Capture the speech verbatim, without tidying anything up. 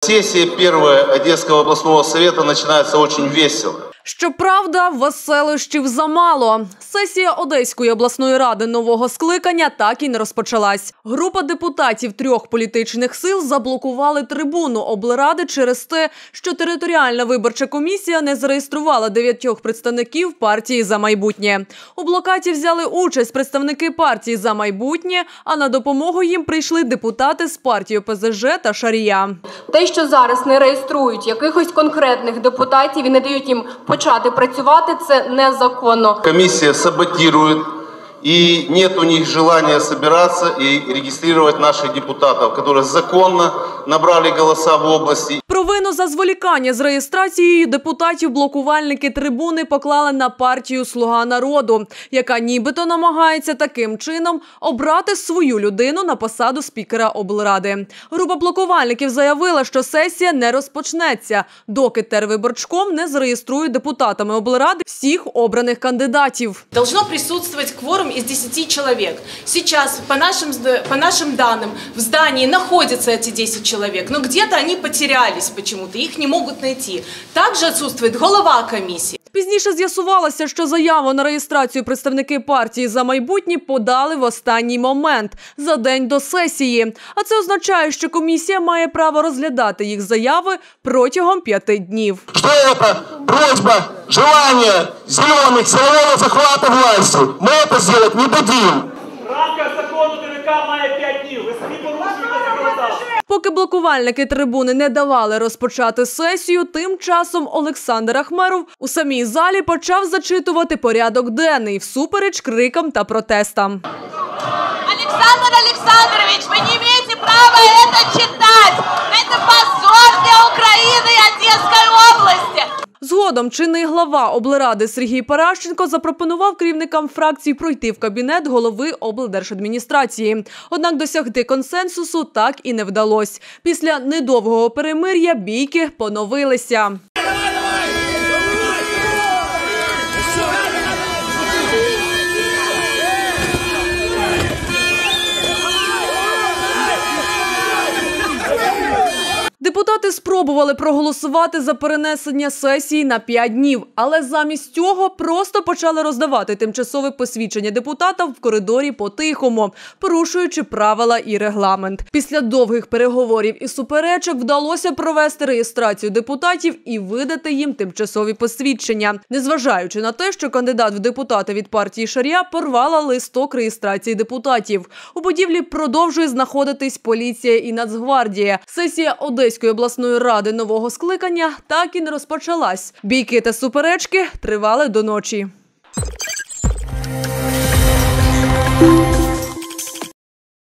Сессия первая Одесского областного совета начинается очень весело. Щоправда, веселощів замало. Сесія Одеської обласної ради нового скликання так і не розпочалась. Група депутатів трьох політичних сил заблокували трибуну облради через те, що територіальна виборча комісія не зареєструвала дев'ятьох представників партії «За майбутнє». У блокаді взяли участь представники партії «За майбутнє», а на допомогу їм прийшли депутати з партії О Пе Зе Же та Шарія. Те, що зараз не реєструють якихось конкретних депутатів і не дають їм почати працювати, це незаконно. Комісія саботирує, и нет у них желания собираться и регистрировать наших депутатов, которые законно набрали голоса в области. Провину за зволікання з реєстрацією депутатів блокувальники трибуни поклали на партію «Слуга народу», яка нібито намагається таким чином обрати свою людину на посаду спікера облради. Група блокувальників заявила, що сесія не розпочнеться, доки Тервиборчком не зареєструє депутатами облради всіх обраних кандидатів. Должно присутствовать кворум из десяти человек. Сейчас, по нашим, по нашим данным, в здании находятся эти десять человек, но где-то они потерялись почему-то, их не могут найти. Также отсутствует голова комиссии. Пізніше з'ясувалося, що заяву на реєстрацію представники партії «За майбутнє» подали в останній момент, за день до сесії. А це означає, що комісія має право розглядати їх заяви протягом п'яти днів. Що це? Просьба, желання зелених силового захвату власті. Ми це зробити не будемо. В рамках закону ТВК має п'ять днів. Ви самі порушуєте законодавство. Поки блокувальники трибуни не давали розпочати сесію, тим часом Олександр Ахмеров у самій залі почав зачитувати порядок денний всупереч крикам та протестам. Олександр Олександрович, ви не маєте права це читати! Це позор для України і Одеської області! Згодом чинний глава облради Сергій Паращенко запропонував керівникам фракцій пройти в кабінет голови облдержадміністрації. Однак досягти консенсусу так і не вдалося. Після недовгого перемир'я бійки поновилися. Депутати спробували проголосувати за перенесення сесії на п'ять днів, але замість цього просто почали роздавати тимчасове посвідчення депутата в коридорі по-тихому, порушуючи правила і регламент. Після довгих переговорів і суперечок вдалося провести реєстрацію депутатів і видати їм тимчасові посвідчення. Незважаючи на те, що кандидат в депутати від партії Шарія порвала листок реєстрації депутатів. У будівлі продовжує знаходитись поліція і Нацгвардія. Сесія Одеської обласної ради нового скликання так і не розпочалась. Бійки та суперечки тривали до ночі.